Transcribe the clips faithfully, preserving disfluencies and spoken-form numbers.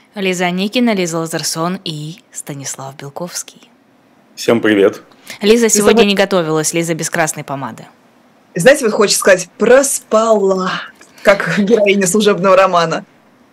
Лиза Аникина, Лиза Лазарсон и Станислав Белковский. Всем привет. Лиза сегодня не готовилась, Лиза без красной помады. Знаете, вот хочется сказать, проспала, как героиня служебного романа.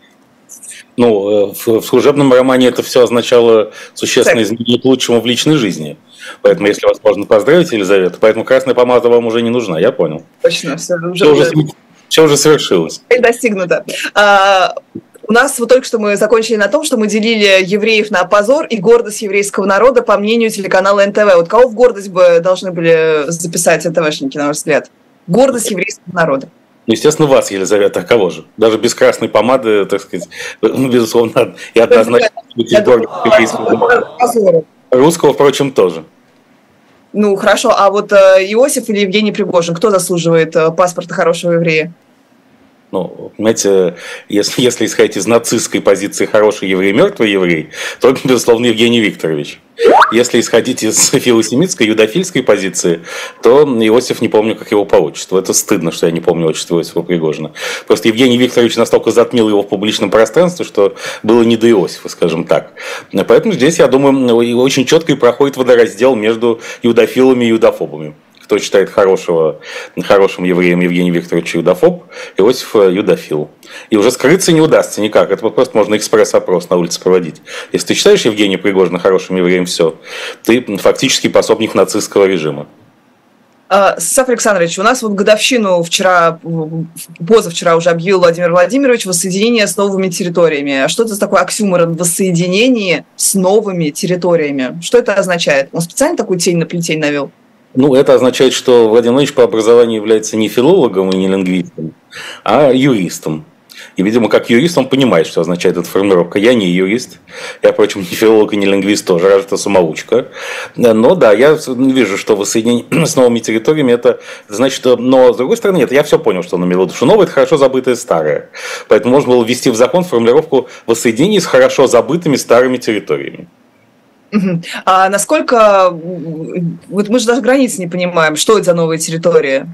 Ну, в, в служебном романе это все означало существенное изменение к лучшему в личной жизни. Поэтому, если вас можно поздравить, Елизавета, поэтому красная помада вам уже не нужна, я понял. Точно, все уже, все уже, все уже совершилось. Достигнуто. А, у нас вот только что мы закончили на том, что мы делили евреев на позор и гордость еврейского народа по мнению телеканала эн тэ вэ. Вот кого в гордость бы должны были записать эн тэ вэ-шники, на ваш взгляд? Гордость еврейского народа. Ну, естественно, вас, Елизавета, а кого же? Даже без красной помады, так сказать, ну, безусловно, и однозначно быть гордость еврейского. Русского, впрочем, тоже. Ну, хорошо, а вот Иосиф или Евгений Пригожин, кто заслуживает паспорта хорошего еврея? Ну, понимаете, если, если исходить из нацистской позиции хороший еврей, мертвый еврей, то, безусловно, Евгений Викторович. Если исходить из филосемитской, юдофильской позиции, то Иосиф, не помню, как его по отчеству. Это стыдно, что я не помню отчество Иосифа Пригожина. Просто Евгений Викторович настолько затмил его в публичном пространстве, что было не до Иосифа, скажем так. Поэтому здесь, я думаю, очень четко и проходит водораздел между юдофилами и юдофобами. Кто считает хорошего, хорошим евреем Евгений Викторович юдофоб, Иосиф юдофил. И уже скрыться не удастся никак. Это просто можно экспресс-опрос на улице проводить. Если ты считаешь Евгения Пригожина хорошим евреем, все, ты фактически пособник нацистского режима. Саф Александрович, у нас вот годовщину вчера, позавчера уже объявил Владимир Владимирович воссоединение с новыми территориями. А что это за такой оксюморон воссоединение с новыми территориями? Что это означает? Он специально такую тень на плетень навел? Ну, это означает, что Владимир Владимирович по образованию является не филологом и не лингвистом, а юристом. И, видимо, как юрист он понимает, что означает эта формулировка. Я не юрист, я, впрочем, не филолог и не лингвист тоже, разве что самоучка. Но да, я вижу, что воссоединение с новыми территориями, это значит, что... Но, с другой стороны, нет, я все понял, что он имел в виду, что новое – это хорошо забытое старое. Поэтому можно было ввести в закон формулировку воссоединения с хорошо забытыми старыми территориями. А насколько, вот мы же даже границ не понимаем, что это за новая территория?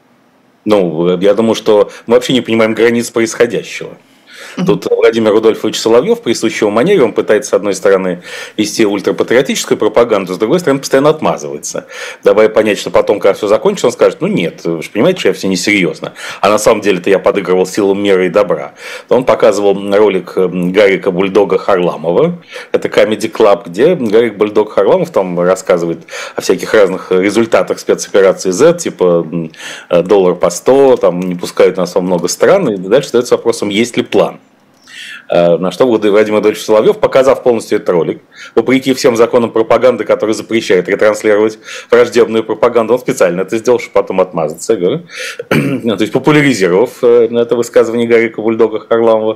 Ну, я думаю, что мы вообще не понимаем границ происходящего. Тут Владимир Рудольфович Соловьев, присущий его манере, он пытается, с одной стороны, вести ультрапатриотическую пропаганду, с другой стороны, постоянно отмазывается. Давая понять, что потом, когда все закончится, он скажет, ну нет, вы же понимаете, что я все несерьезно. А на самом деле-то я подыгрывал силам мира и добра. Он показывал ролик Гарика Бульдога Харламова, это Comedy Club, где Гарик Бульдог Харламов там рассказывает о всяких разных результатах спецоперации Z, типа доллар по сто, там не пускают нас во много стран, и дальше задается вопросом, есть ли план. На что Владимир Владимирович Соловьев, показав полностью этот ролик, вопреки всем законам пропаганды, которые запрещают ретранслировать враждебную пропаганду, он специально это сделал, чтобы потом отмазаться. Говорю. То есть популяризировав это высказывание Гарика Бульдога Харламова,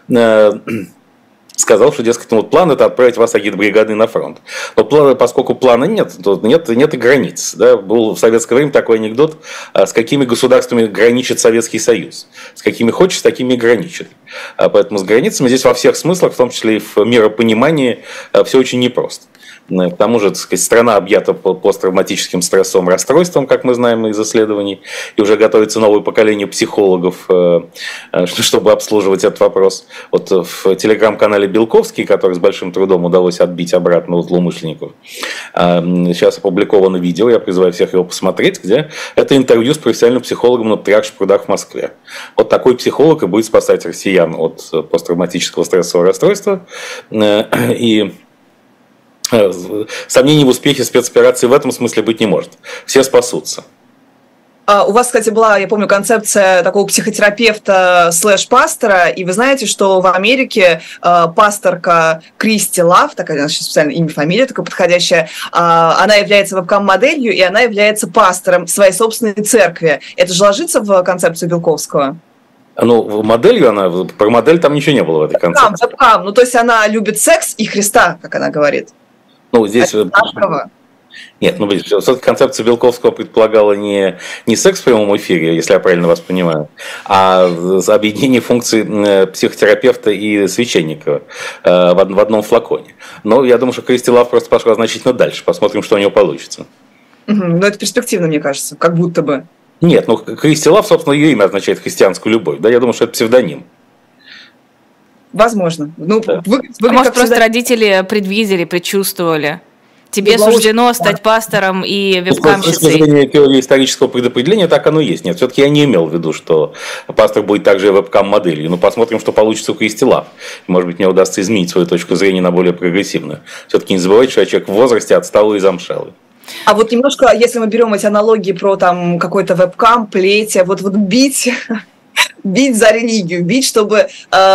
сказал, что, дескать, ну, вот план – это отправить вас агитбригады на фронт. Но плана, поскольку плана нет, то нет, нет и границ. Да? Был в советское время такой анекдот, с какими государствами граничит Советский Союз. С какими хочет, с такими и граничит. Поэтому с границами здесь во всех смыслах, в том числе и в миропонимании, все очень непросто. К тому же, так сказать, страна объята посттравматическим стрессовым расстройством, как мы знаем из исследований, и уже готовится новое поколение психологов, чтобы обслуживать этот вопрос. Вот в телеграм-канале Белковский, который с большим трудом удалось отбить обратно у злоумышленников, сейчас опубликовано видео, я призываю всех его посмотреть, где это интервью с профессиональным психологом на Триагских прудах в Москве. Вот такой психолог и будет спасать россиян от посттравматического стрессового расстройства. И сомнений в успехе спецоперации в этом смысле быть не может. Все спасутся. А у вас, кстати, была, я помню, концепция такого психотерапевта слэш-пастора, и вы знаете, что в Америке э, пасторка Кристи Лав, такая, у нас сейчас специально имя, фамилия такая подходящая, э, она является вебкам-моделью, и она является пастором своей собственной церкви. Это же ложится в концепцию Белковского? Ну, моделью она, про модель там ничего не было в этой концепции. Вебкам, вебкам. Ну, то есть она любит секс и Христа, как она говорит. Ну, здесь... Нет, ну, все-таки концепция Белковского предполагала не, не секс в прямом эфире, если я правильно вас понимаю, а объединение функций психотерапевта и священника в одном флаконе. Но я думаю, что Кристи Лав просто пошла значительно дальше. Посмотрим, что у нее получится. Угу, ну, это перспективно, мне кажется, как будто бы. Нет, ну, Кристи Лав, собственно, ее имя означает христианскую любовь. Да, я думаю, что это псевдоним. Возможно. Ну, Да. вы, вы, А может, как просто всегда... родители предвидели, предчувствовали? Тебе Была суждено очень... стать пастором и С точки вебкамщицей. зрения теории исторического предопределения, так оно и есть. Нет, все-таки я не имел в виду, что пастор будет также и вебкам-моделью. Но посмотрим, что получится у Кристи Лав. Может быть, мне удастся изменить свою точку зрения на более прогрессивную. Все-таки не забывайте, что я человек в возрасте отсталый и замшелый. А вот немножко, если мы берем эти аналогии про там какой-то вебкам, плеть, вот, вот бить... бить за религию, бить, чтобы э,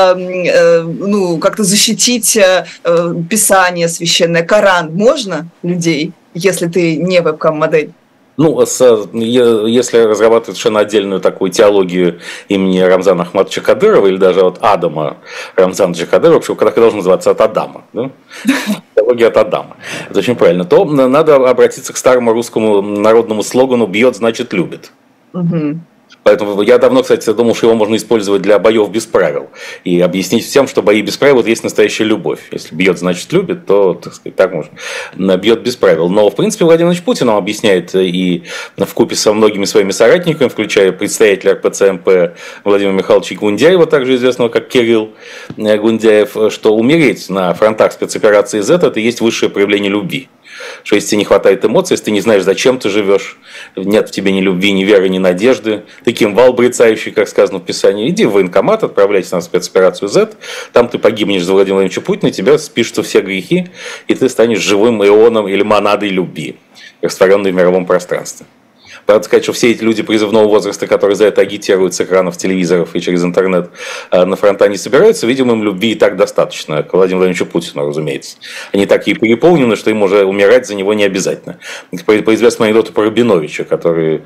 э, ну, как-то защитить э, Писание священное, Коран. Можно людей, если ты не вебкам-модель? Ну, с, если разрабатывать совершенно отдельную такую теологию имени Рамзана Ахматовича Кадырова или даже от Адама Рамзана Кадырова, вообще, который должен называться от Адама, да? Теология от Адама, это очень правильно, то надо обратиться к старому русскому народному слогану «бьет, значит, любит». Угу. Поэтому я давно, кстати, думал, что его можно использовать для боев без правил. И объяснить всем, что бои без правил – это есть настоящая любовь. Если бьет, значит любит, то, так сказать, так можно. Бьет без правил. Но, в принципе, Владимир Владимирович Путин нам объясняет и вкупе со многими своими соратниками, включая представителя эр пэ цэ эм пэ Владимира Михайловича Гундяева, также известного как Кирилл Гундяев, что умереть на фронтах спецоперации Z – это и есть высшее проявление любви. Что если тебе не хватает эмоций, если ты не знаешь, зачем ты живешь, нет в тебе ни любви, ни веры, ни надежды, ты кимвал брецающий, как сказано в Писании, иди в военкомат, отправляйся на спецоперацию Z, там ты погибнешь за Владимира Владимировича Путина, тебя спишутся все грехи, и ты станешь живым ионом или монадой любви, растворенной в мировом пространстве. Надо сказать, что все эти люди призывного возраста, которые за это агитируют с экранов телевизоров и через интернет, на фронта не собираются, видимо, им любви и так достаточно. К Владимиру Владимировичу Путину, разумеется. Они такие переполнены, что им уже умирать за него не обязательно. По, по известному анекдоту про Рабиновича, который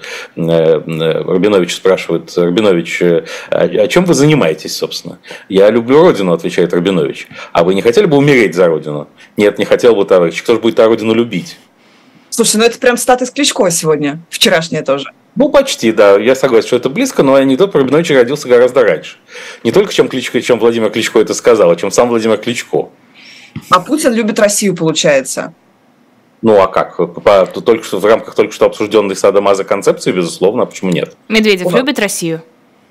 Рабинович спрашивает: Рабинович, о чем вы занимаетесь, собственно? Я люблю Родину, отвечает Рабинович. А вы не хотели бы умереть за Родину? Нет, не хотел бы, товарищ. Кто же будет Родину любить? Слушай, ну это прям цитата из Кличко сегодня, вчерашняя тоже. Ну, почти, да. Я согласен, что это близко, но анекдот про Рабиновича родился гораздо раньше. Не только чем Кличко, чем Владимир Кличко это сказал, а чем сам Владимир Кличко. А Путин любит Россию, получается. Ну, а как? По, только что, в рамках только что обсужденной Садо-Мазо концепции, безусловно, а почему нет? Медведев Ура. любит Россию?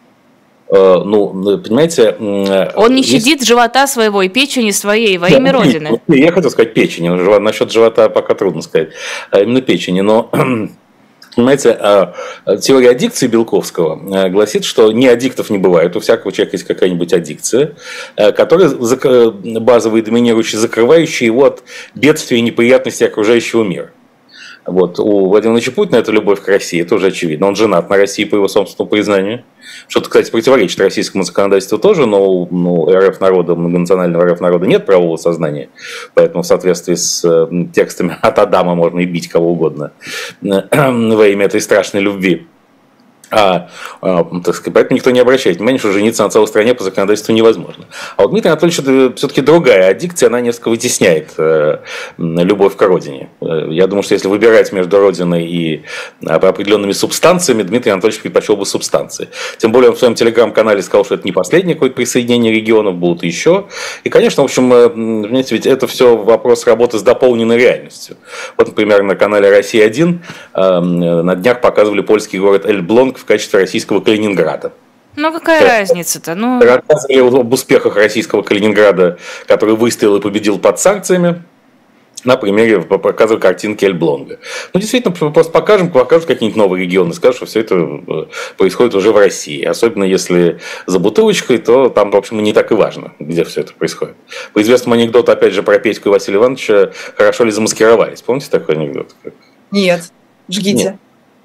Ну, понимаете... Он не щадит есть... живота своего и печени своей во имя да, Родины. Я хотел сказать печени. Насчет живота пока трудно сказать. А именно печени. Но, понимаете, теория аддикции Белковского гласит, что ни аддиктов не бывает. У всякого человека есть какая-нибудь аддикция, которая базовая и доминирующая, закрывающая его от бедствий и неприятностей окружающего мира. Вот. У Владимира Владимировича Путина это любовь к России, это уже очевидно. Он женат на России по его собственному признанию. Что-то, кстати, противоречит российскому законодательству тоже, но ну, РФ народа, многонационального РФ народа нет правового сознания. Поэтому в соответствии с текстами от Адама можно и бить кого угодно во имя этой страшной любви. А, а, так сказать, поэтому никто не обращает внимания, что жениться на целой стране по законодательству невозможно. А вот Дмитрий Анатольевич, это все-таки другая аддикция, она несколько вытесняет э, любовь к родине. Я думаю, что если выбирать между родиной и определенными субстанциями, Дмитрий Анатольевич предпочел бы субстанции. Тем более он в своем телеграм-канале сказал, что это не последнее какое-то присоединение регионов, будут еще. И, конечно, в общем, понимаете, ведь это все вопрос работы с дополненной реальностью. Вот, например, на канале Россия один э, на днях показывали польский город Эльблонг в качестве российского Калининграда. Ну, какая да. разница-то? Ну... Рассказывали об успехах российского Калининграда, который выстоял и победил под санкциями. На примере показывали картинки Эльблонга. Ну, действительно, просто покажем, покажут какие-нибудь новые регионы, скажут, что все это происходит уже в России. Особенно если за бутылочкой, то там, в общем, не так и важно, где все это происходит. По известному анекдоту, опять же, про Петьку и Василия Ивановича, хорошо ли замаскировались. Помните такой анекдот? Нет, жгите. Нет.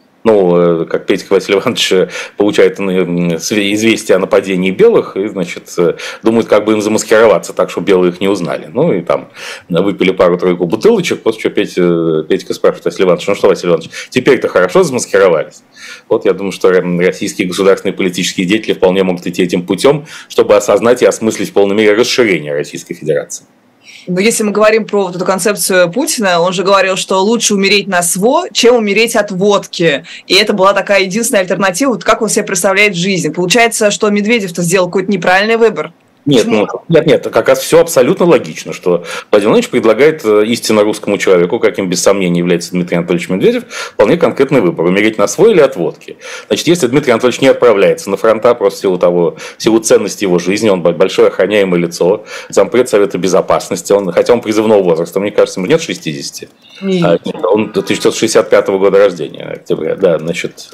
Ну, как Петька Василий Иванович получает известие о нападении белых и, значит, думает, как бы им замаскироваться так, чтобы белые их не узнали. Ну, и там выпили пару-тройку бутылочек, после чего Петя, Петька спрашивает Василия Ивановича: ну что, Василий Иванович, теперь-то хорошо замаскировались? Вот я думаю, что российские государственные политические деятели вполне могут идти этим путем, чтобы осознать и осмыслить в полной мере расширение Российской Федерации. Но если мы говорим про вот эту концепцию Путина, он же говорил, что лучше умереть на СВО, чем умереть от водки. И это была такая единственная альтернатива, вот как он себе представляет жизнь. Получается, что Медведев-то сделал какой-то неправильный выбор. Нет, ну, нет, нет, как раз все абсолютно логично, что Владимир Владимирович предлагает истинно русскому человеку, каким без сомнения является Дмитрий Анатольевич Медведев, вполне конкретный выбор: умереть на свой или от водки. Значит, если Дмитрий Анатольевич не отправляется на фронта просто в силу того, в силу ценности его жизни, он большое охраняемое лицо, зампред Совета Безопасности, он, хотя он призывного возраста, мне кажется, ему нет шестидесяти. Нет. Он тысяча девятьсот шестьдесят пятого года рождения, октября, да, значит,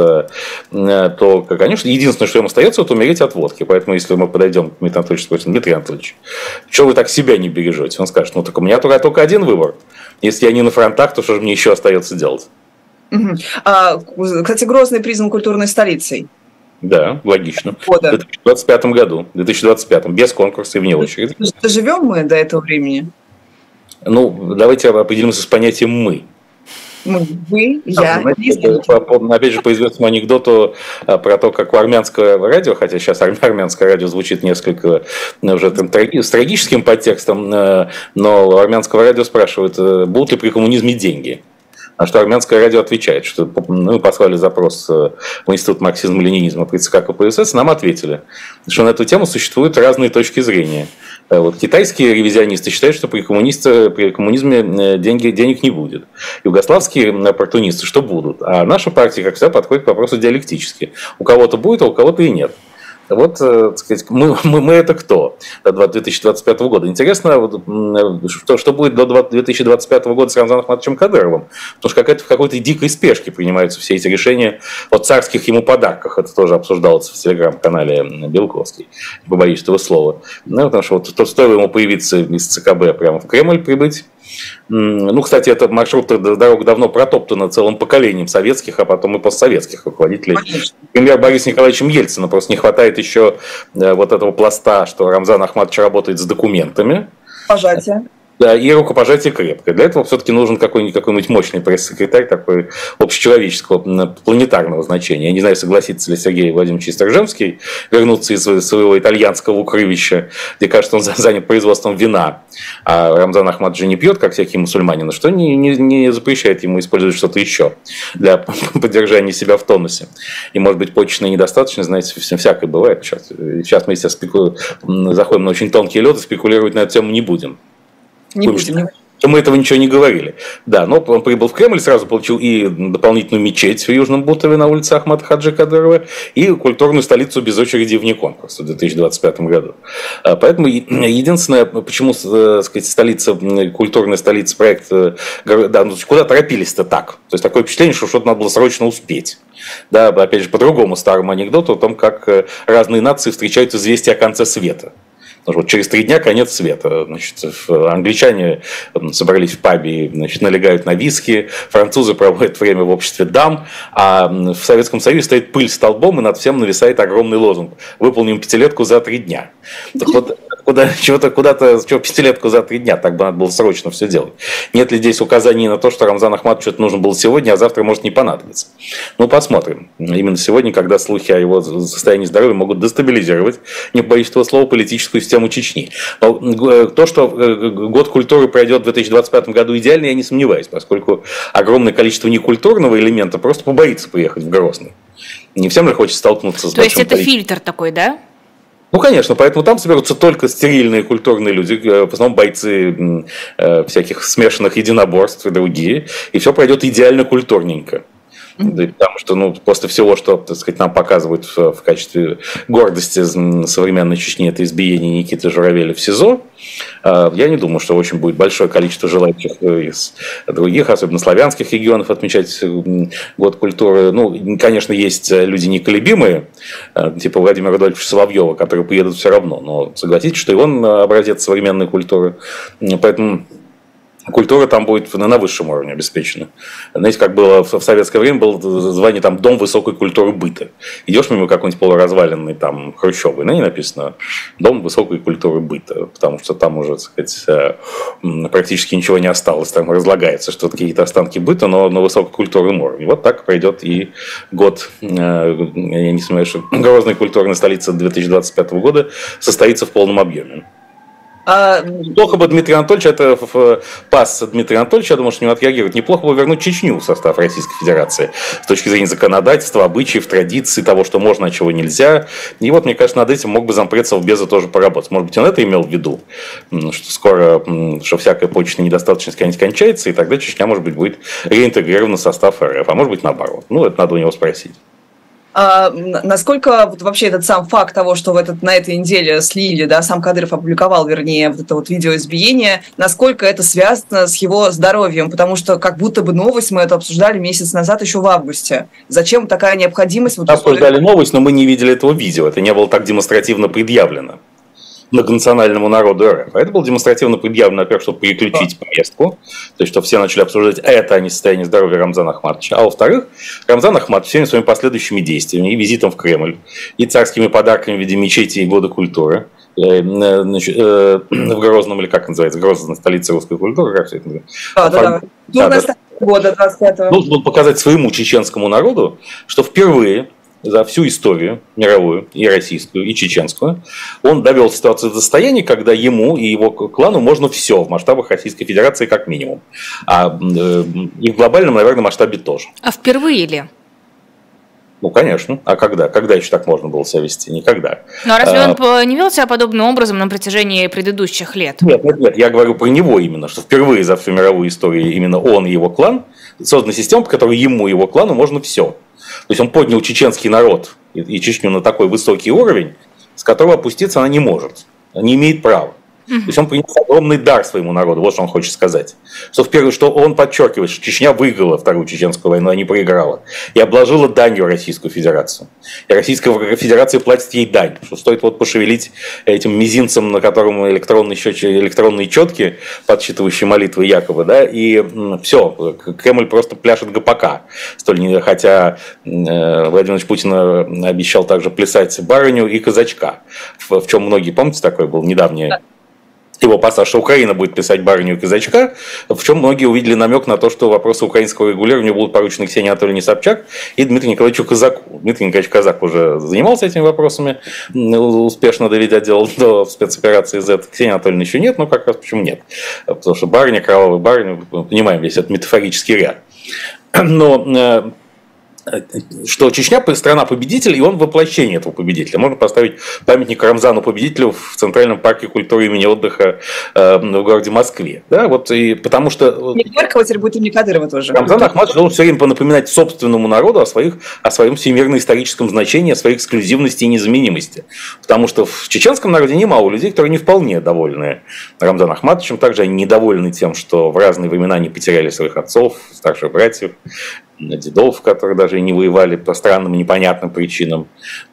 то, конечно, единственное, что ему остается, это умереть от водки. Поэтому, если мы подойдем к Дмитрию Анатольевичу, спросим: Дмитрий Анатольевич, что вы так себя не бережете? Он скажет: ну так у меня только, только один выбор. Если я не на фронтах, то что же мне еще остается делать? Угу. А, кстати, Грозный признан культурной столицей. Да, логично. Года. В две тысячи двадцать пятом году, в две тысячи двадцать пятом, без конкурса и вне очереди. Доживем мы до этого времени? Ну, давайте определимся с понятием «мы». Мы, вы, я. Опять же, по известному анекдоту про то, как у армянского радио, хотя сейчас армянское радио звучит несколько уже с трагическим подтекстом, но у армянского радио спрашивают, будут ли при коммунизме деньги. На что армянское радио отвечает, что мы послали запрос в Институт марксизма-ленинизма при ЦК КПСС, нам ответили, что на эту тему существуют разные точки зрения. Вот китайские ревизионисты считают, что при, при коммунизме деньги, денег не будет. Югославские оппортунисты, что будут. А наша партия, как всегда, подходит к вопросу диалектически. У кого-то будет, а у кого-то и нет. Вот, так сказать, мы, мы, мы это кто до две тысячи двадцать пятого года? Интересно, что, что будет до две тысячи двадцать пятого года с Рамзаном Ахматовичем Кадыровым, потому что как в какой-то дикой спешке принимаются все эти решения о царских ему подарках. Это тоже обсуждалось в телеграм-канале Белковский, не побоюсь этого слова. Ну, потому что вот, то стоило ему появиться из ЦКБ прямо в Кремль прибыть. Ну, кстати, этот маршрут дорога давно протоптана целым поколением советских, а потом и постсоветских руководителей. Например, Борисом Николаевичем Ельциным просто не хватает еще вот этого пласта, что Рамзан Ахматович работает с документами. Пожатие. Да, и рукопожатие крепкое. Для этого все-таки нужен какой-нибудь, какой-нибудь мощный пресс-секретарь такой общечеловеческого, планетарного значения. Я не знаю, согласится ли Сергей Владимирович Исторжевский вернуться из своего итальянского укрывища, где, кажется, он занят производством вина, а Рамзан Ахматович не пьет, как всякие мусульманины, что не, не, не запрещает ему использовать что-то еще для поддержания себя в тонусе. И, может быть, почечная недостаточность, знаете, всякое бывает. Сейчас, сейчас мы, естественно, спеку... заходим на очень тонкий лед и спекулировать на эту тему не будем. Не будем. Мы этого ничего не говорили. Да, но он прибыл в Кремль, сразу получил и дополнительную мечеть в Южном Бутове на улице Ахмата Хаджи Кадырова, и культурную столицу без очереди вне конкурса в две тысячи двадцать пятом году. Поэтому единственное, почему, так сказать, столица, культурная столица проекта, да, ну, куда торопились-то так? То есть такое впечатление, что что-то надо было срочно успеть. Да, опять же, по другому старому анекдоту о том, как разные нации встречают известие о конце света. Вот через три дня конец света. Значит, англичане собрались в пабе и, значит, налегают на виски, французы проводят время в обществе дам, а в Советском Союзе стоит пыль столбом, и над всем нависает огромный лозунг: выполним пятилетку за три дня. Так вот, куда, чего-то, куда-то, чего пятилетку за три дня, так бы надо было срочно все делать. Нет ли здесь указаний на то, что Рамзану Ахматовичу это нужно было сегодня, а завтра может не понадобиться? Ну, посмотрим. Именно сегодня, когда слухи о его состоянии здоровья могут дестабилизировать, не побоюсь этого слова, политическую систему Чечни. Но то, что год культуры пройдет в две тысячи двадцать пятом году идеально, я не сомневаюсь, поскольку огромное количество некультурного элемента просто побоится поехать в Грозный. Не всем же хочется столкнуться с То есть это количеством. фильтр такой, да? Ну, конечно, поэтому там соберутся только стерильные культурные люди, в основном бойцы э, всяких смешанных единоборств и другие, и все пройдет идеально культурненько. Потому что, ну, после всего, что, так сказать, нам показывают в, в качестве гордости современной Чечни, это избиение Никиты Журавеля в СИЗО, я не думаю, что очень будет большое количество желающих из других, особенно славянских регионов, отмечать год культуры. Ну, конечно, есть люди неколебимые, типа Владимира Рудольфовича Соловьева, которые приедут все равно, но согласитесь, что и он образец современной культуры. Поэтому культура там будет на высшем уровне обеспечена. Знаете, как было в советское время, было звание там «Дом высокой культуры быта». Идешь мимо какой-нибудь полуразваленный там хрущевый, на ней написано «Дом высокой культуры быта», потому что там уже, так сказать, практически ничего не осталось, там разлагается, что какие-то останки быта, но на высококультурном уровне. Вот так пройдет и год, я не сомневаюсь, что Грозная культурная столица две тысячи двадцать пятого года состоится в полном объеме. А... Плохо бы Дмитрий Анатольевич, это в пас Дмитрия Анатольевича, я думаю, что не отреагирует. Неплохо бы вернуть Чечню в состав Российской Федерации с точки зрения законодательства, обычаев, традиций, того, что можно, а чего нельзя. И вот, мне кажется, над этим мог бы зампред Совбеза тоже поработать. Может быть, он это имел в виду, что скоро, что всякая почечная недостаточность кончается, и тогда Чечня, может быть, будет реинтегрирована в состав РФ, а может быть, наоборот. Ну, это надо у него спросить. А, насколько вот вообще этот сам факт того, что в этот, на этой неделе слили, да, сам Кадыров опубликовал, вернее, вот это вот видео избиения, насколько это связано с его здоровьем? Потому что как будто бы новость, мы это обсуждали месяц назад, еще в августе. Зачем такая необходимость? Вот обсуждали условиях... новость, но мы не видели этого видео. Это не было так демонстративно предъявлено многонациональному народу РФ. А это было демонстративно предъявлено, во-первых, чтобы переключить повестку, то есть, чтобы все начали обсуждать это, а не состояние здоровья Рамзана Ахматовича. А во-вторых, Рамзан Ахматович всеми своими последующими действиями, и визитом в Кремль, и царскими подарками в виде мечети и года культуры, значит, в Грозном, или как называется, Грозная столица русской культуры, как все это называется? Да, да, да. да, да. Года двадцать пятого. Нужно показать своему чеченскому народу, что впервые за всю историю мировую, и российскую, и чеченскую, он довел ситуацию до состояния, когда ему и его клану можно все в масштабах Российской Федерации как минимум. А э, и в глобальном, наверное, масштабе тоже. А впервые ли? Ну, конечно. А когда? Когда еще так можно было себя вести? Никогда. Ну, а разве а, он не вел себя подобным образом на протяжении предыдущих лет? Нет, нет, нет. Я говорю про него именно, что впервые за всю мировую историю именно он и его клан создана система, по которой ему и его клану можно все. То есть он поднял чеченский народ и Чечню на такой высокий уровень, с которого опуститься она не может, не имеет права. То есть он принес огромный дар своему народу, вот что он хочет сказать. Что, в первую, что он подчеркивает, что Чечня выиграла Вторую Чеченскую войну, а не проиграла. И обложила данью Российскую Федерацию. И Российская Федерация платит ей дань. Что стоит вот пошевелить этим мизинцем, на котором электронные, счетчики, электронные четки, подсчитывающие молитвы якобы, да, и все, Кремль просто пляшет ГПК. Столь, хотя Владимир Владимирович Путин обещал также плясать барыню и казачка. В, в чем многие, помните, такой был недавний его пассаж, что Украина будет писать барыню и казачка, в чем многие увидели намек на то, что вопросы украинского регулирования будут поручены Ксении Анатольевне Собчак и Дмитрию Николаевичу Казаку. Дмитрий Николаевич Казак уже занимался этими вопросами, успешно доведя дело до спецоперации Z. Ксения Анатольевна еще нет, но как раз почему нет? Потому что барыня, кровавая барыня, мы понимаем весь этот метафорический ряд. Но что Чечня страна победителя, и он воплощение этого победителя. Можно поставить памятник Рамзану победителю в Центральном парке культуры имени отдыха э, в городе Москве. Да, вот, и потому что не Горького, теперь будет имени Кадырова тоже. Рамзан Ахматович должен все время напоминать собственному народу о, своих, о своем всемирно-историческом значении, о своей эксклюзивности и незаменимости. Потому что в чеченском народе немало людей, которые не вполне довольны Рамзаном Ахматовичем. Также они недовольны тем, что в разные времена они потеряли своих отцов, старших братьев, дедов, которые даже и не воевали по странным, непонятным причинам,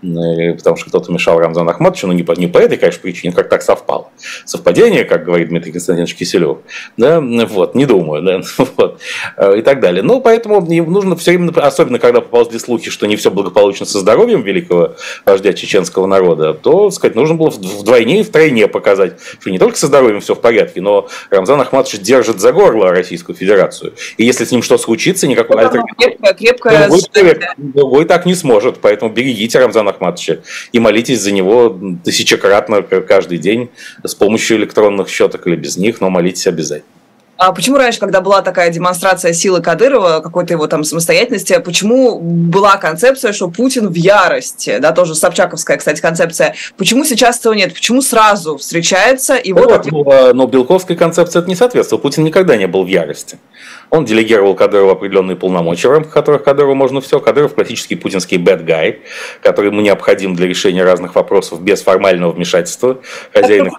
потому что кто-то мешал Рамзану Ахматовичу, но не по, не по этой, конечно, причине, как так совпало. Совпадение, как говорит Дмитрий Константинович Киселев, да, вот, не думаю, да, вот, и так далее. Но поэтому нужно все время, особенно когда поползли слухи, что не все благополучно со здоровьем великого вождя чеченского народа, то, сказать, нужно было вдвойне и втройне показать, что не только со здоровьем все в порядке, но Рамзан Ахматович держит за горло Российскую Федерацию. И если с ним что случится, никакой альтернативы. Крепкая, крепкая другой, человек, другой так не сможет, поэтому берегите Рамзана Ахматовича и молитесь за него тысячекратно каждый день с помощью электронных щеток или без них, но молитесь обязательно. А почему раньше, когда была такая демонстрация силы Кадырова, какой-то его там самостоятельности, почему была концепция, что Путин в ярости, да, тоже собчаковская, кстати, концепция, почему сейчас этого нет, почему сразу встречается и вот... вот ответ... Но белковской концепции это не соответствует, Путин никогда не был в ярости. Он делегировал Кадырову определенные полномочия, в рамках которых Кадырову можно все. Кадыров классический путинский bad guy, который ему необходим для решения разных вопросов без формального вмешательства хозяина.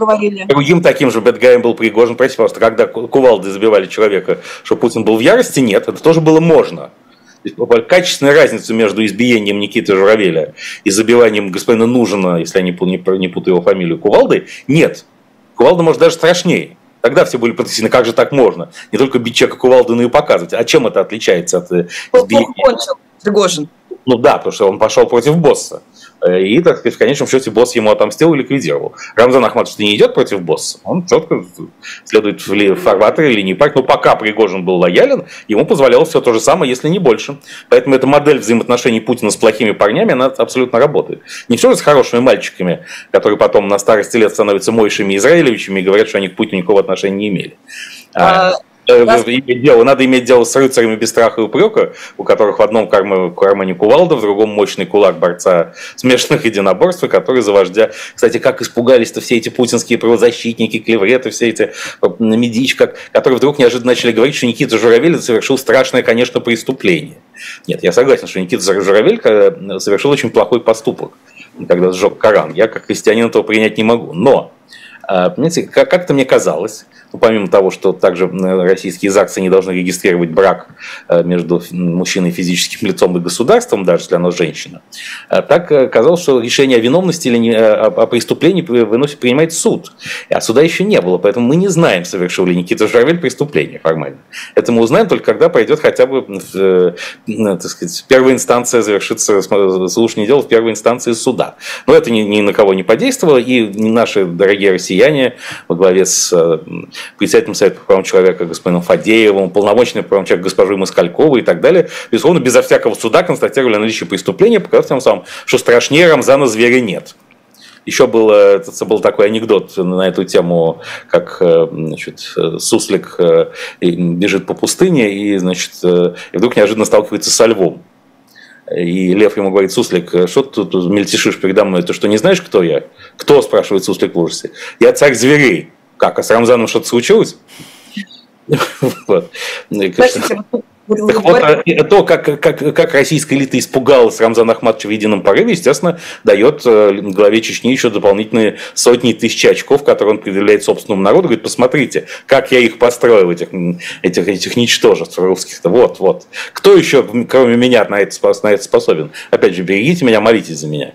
Другим таким же bad guy был Пригожин. Простите, пожалуйста, когда кувалдой забивали человека, что Путин был в ярости, нет, это тоже было можно. Качественная разница между избиением Никиты Журавеля и забиванием господина Нужина, если я не путаю его фамилию, кувалдой, нет. Кувалда может даже страшнее. Тогда все были потрясены, как же так можно? Не только бить человека кувалдой, но и показывать. А чем это отличается от избиения? Он кончил, Пригожин. Ну да, потому что он пошел против босса. И, так сказать, в конечном счете босс ему отомстил и ликвидировал. Рамзан Ахматович не идет против босса, он четко следует в фарватере линии партии. Но пока Пригожин был лоялен, ему позволялось все то же самое, если не больше. Поэтому эта модель взаимоотношений Путина с плохими парнями, она абсолютно работает. Не все же с хорошими мальчиками, которые потом на старости лет становятся Мойшами Израилевичами и говорят, что они к Путину никакого отношения не имели. А... Иметь дело, надо иметь дело с рыцарями без страха и упрека, у которых в одном кармане кувалда, в другом мощный кулак борца смешанных единоборств, которые за вождя. Кстати, как испугались-то все эти путинские правозащитники, клевреты, все эти Медич, как, которые вдруг неожиданно начали говорить, что Никита Журавель совершил страшное, конечно, преступление. Нет, я согласен, что Никита Журавель совершил очень плохой поступок, когда сжег Коран. Я как христианин этого принять не могу. Но, понимаете, как-то мне казалось, ну, помимо того, что также российские ЗАГСы не должны регистрировать брак между мужчиной, физическим лицом и государством, даже если оно женщина, так казалось, что решение о виновности или не, о преступлении выносит, принимает суд. А суда еще не было, поэтому мы не знаем, совершил ли Никита Журавель преступление формально. Это мы узнаем только когда пройдет хотя бы, так сказать, первая инстанция, завершится слушание дела в первой инстанции суда. Но это ни, ни на кого не подействовало, и наши дорогие россияне во главе с председателем Совета по правам человека господином Фадеевым, уполномоченным по правам человека госпожой Москальковой и так далее, безусловно, безо всякого суда констатировали наличие преступления, показав тем самым, что страшнее Рамзана зверя нет. Еще был, был такой анекдот на эту тему, как, значит, суслик бежит по пустыне и, значит, и вдруг неожиданно сталкивается со львом. И лев ему говорит: суслик, что ты тут мельтешишь передо мной? Ты что, не знаешь, кто я? Кто, спрашивает суслик в ужасе. Я царь зверей. Как, а с Рамзаном что-то случилось? Вот. Так вот, то, как, как, как российская элита испугалась Рамзана Ахматовича в едином порыве, естественно, дает главе Чечни еще дополнительные сотни тысяч очков, которые он предъявляет собственному народу. Говорит: посмотрите, как я их построил, этих, этих, этих ничтожеств русских-то. Вот, вот. Кто еще, кроме меня, на это, на это способен? Опять же, берегите меня, молитесь за меня.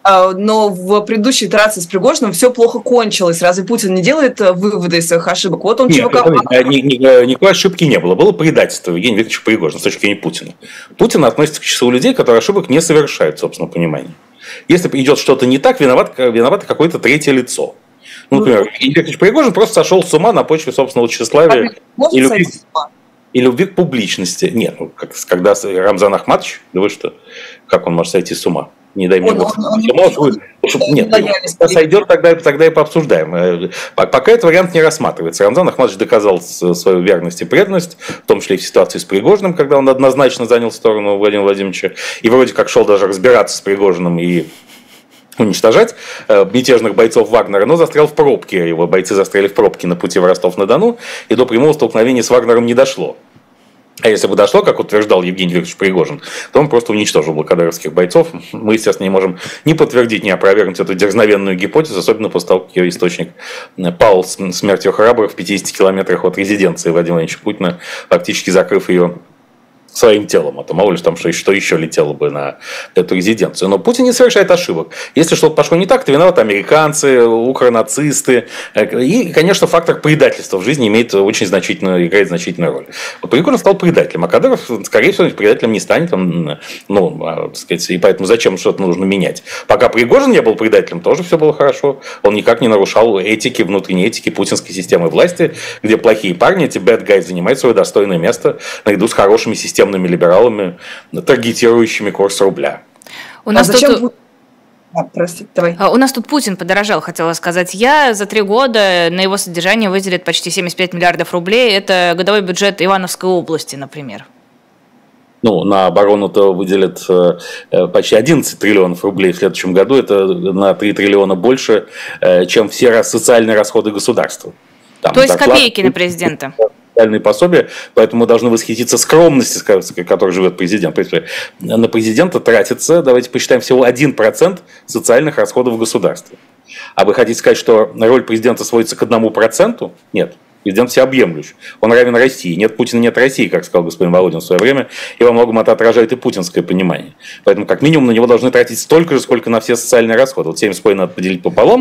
Но в предыдущей итерации с Пригожиным все плохо кончилось. Разве Путин не делает выводы из своих ошибок? Вот он Нет, ни, ни, никакой ошибки не было. Было предательство Евгения Викторовича Пригожина с точки зрения Путина. Путин относится к числу людей, которые ошибок не совершают, в собственном понимании. Если идет что-то не так, виноват, виновато какое-то третье лицо. Ну, например, Евгений Викторович Пригожин просто сошел с ума на почве собственного тщеславия и любви, и любви к публичности. Нет, ну, как, когда Рамзан Ахматович, да вы что, как он может сойти с ума? Не дай мне он, он, он, Нет, он сойдет, тогда, тогда и пообсуждаем. Пока этот вариант не рассматривается. Рамзан Ахматович доказал свою верность и преданность, в том числе и в ситуации с Пригожиным, когда он однозначно занял сторону Владимира Владимировича, и вроде как шел даже разбираться с Пригожиным и уничтожать мятежных бойцов Вагнера, но застрял в пробке. Его бойцы застряли в пробке на пути в Ростов-на-Дону, и до прямого столкновения с Вагнером не дошло. А если бы дошло, как утверждал Евгений Викторович Пригожин, то он просто уничтожил блокадеровских бойцов. Мы, естественно, не можем ни подтвердить, ни опровергнуть эту дерзновенную гипотезу, особенно после того, как ее источник пал смертью храбрых в пятидесяти километрах от резиденции Владимира Владимировича Путина, фактически закрыв ее своим телом, а то мало ли там что, что еще летело бы на эту резиденцию. Но Путин не совершает ошибок. Если что-то пошло не так, то виноваты американцы, укронацисты. И, конечно, фактор предательства в жизни имеет очень значительную, играет значительную роль. Вот Пригожин стал предателем, а Кадыров, скорее всего, предателем не станет. Он, ну, так сказать, и поэтому зачем что-то нужно менять? Пока Пригожин не был предателем, тоже все было хорошо. Он никак не нарушал этики, внутренней этики путинской системы власти, где плохие парни, эти bad guys, занимают свое достойное место наряду с хорошими системами либералами, таргетирующими курс рубля. У нас, а тут... а, прости, давай. У нас тут Путин подорожал, хотела сказать я. За три года на его содержание выделят почти семьдесят пять миллиардов рублей. Это годовой бюджет Ивановской области, например. Ну, на оборону-то выделят почти одиннадцать триллионов рублей в следующем году. Это на три триллиона больше, чем все социальные расходы государства. Там То есть доклад... копейки на президента. Пособия, поэтому мы должны восхититься скромностью, с которой живет президент. На президента тратится, давайте посчитаем, всего один процент социальных расходов государства. А вы хотите сказать, что роль президента сводится к одному проценту? Нет. Президент всеобъемлющий. Он равен России. Нет Путина, нет России, как сказал господин Володин в свое время. И во многом это отражает и путинское понимание. Поэтому, как минимум, на него должны тратить столько же, сколько на все социальные расходы. Вот семьдесят надо поделить пополам.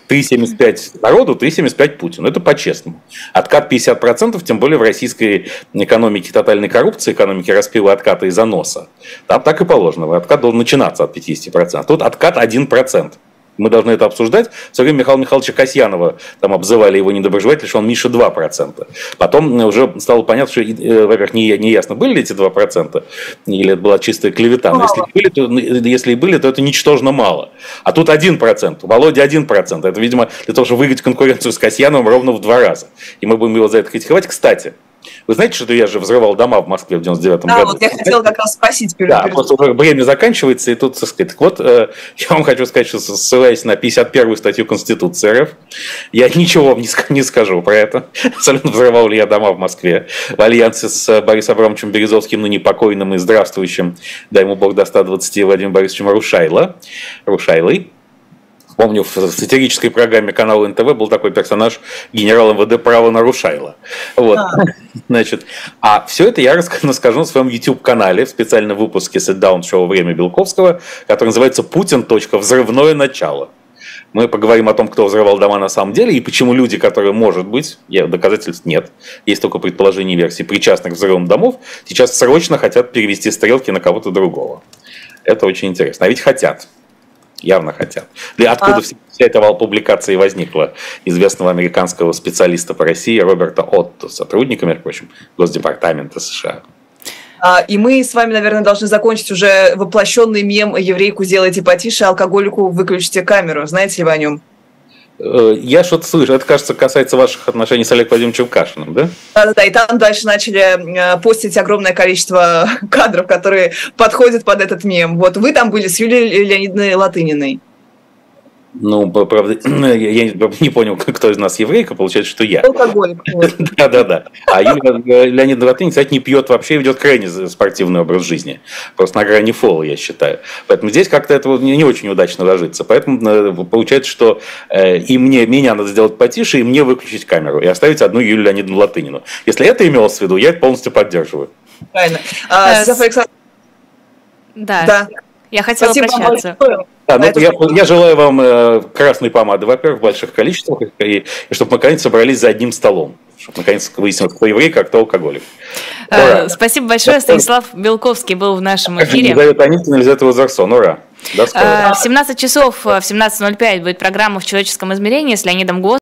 три семьдесят пять народу, три семьдесят пять Путину. Это по-честному. Откат пятьдесят процентов, тем более в российской экономике тотальной коррупции, экономике распила, отката и заноса. Там так и положено. Откат должен начинаться от пятидесяти процентов. Тут откат один процент. Мы должны это обсуждать. В свое время Михаила Михайловича Касьянова там обзывали его недоброжелатель, что он меньше два процента. Потом уже стало понятно, что, во-первых, не, не ясно, были ли эти два процента, или это была чистая клевета. Но если были, то, если и были, то это ничтожно мало. А тут один процент. У Володи один процент. Это, видимо, для того, чтобы выиграть конкуренцию с Касьяновым ровно в два раза. И мы будем его за это критиковать. Кстати, вы знаете, что я же взрывал дома в Москве в девяносто девятом да, году? Да, вот я хотела как раз спросить. Перед, да, перед... просто время заканчивается, и тут, так сказать, так вот, э, я вам хочу сказать, что ссылаясь на пятьдесят первую статью Конституции РФ, я ничего вам не, не скажу про это. Абсолютно взрывал ли я дома в Москве в альянсе с Борисом Абрамовичем Березовским, ныне покойным и здравствующим, дай ему бог до ста двадцати, Владимиром Борисовичем Рушайло, Рушайлой. Помню, в сатирической программе канала эн тэ вэ был такой персонаж, генерал эм вэ дэ «Право на Рушайло». Вот. А. Значит, а все это я расскажу на своем YouTube-канале в специальном выпуске sit-down-шоу «Время Белковского», который называется «Путин. Взрывное начало». Мы поговорим о том, кто взрывал дома на самом деле, и почему люди, которые, может быть, доказательств нет, есть только предположение версии, причастных к взрывам домов, сейчас срочно хотят перевести стрелки на кого-то другого. Это очень интересно. А ведь хотят. Явно хотят. Да откуда а... вся эта вал публикации возникла? Известного американского специалиста по России Роберта Отто, сотрудника, между прочим, Госдепартамента США. А, и мы с вами, наверное, должны закончить уже воплощенный мем «Еврейку сделайте потише, алкоголику выключите камеру». Знаете ли вы о нем? Я что-то слышу. Это, кажется, касается ваших отношений с Олегом Владимировичем Кашиным, да? Да-да-да. И там дальше начали постить огромное количество кадров, которые подходят под этот мем. Вот вы там были с Юлией Леонидовной Латыниной. Ну, правда, я не понял, кто из нас еврейка, получается, что я. Алкоголик. Да-да-да. А Юлия Леонидовна Латынина, кстати, не пьет вообще, ведет крайне спортивный образ жизни. Просто на грани фола, я считаю. Поэтому здесь как-то это не очень удачно ложится. Поэтому получается, что и мне, меня надо сделать потише, и мне выключить камеру, и оставить одну Юлию Леонидовну Латынину. Если это имелось в виду, я это полностью поддерживаю. Правильно. Да. Я хотела прощаться. Да, ну, я, я желаю вам э, красной помады, во-первых, в больших количествах, и, и чтобы мы наконец собрались за одним столом, чтобы наконец выяснилось, кто еврей, а кто алкоголик. Ура. Спасибо большое. Станислав Белковский был в нашем эфире. Елизавета Анискина, Елизавета Лазарсон. Ура. До скорого. В семнадцать часов, в семнадцать ноль пять будет программа «В человеческом измерении» с Леонидом Гос.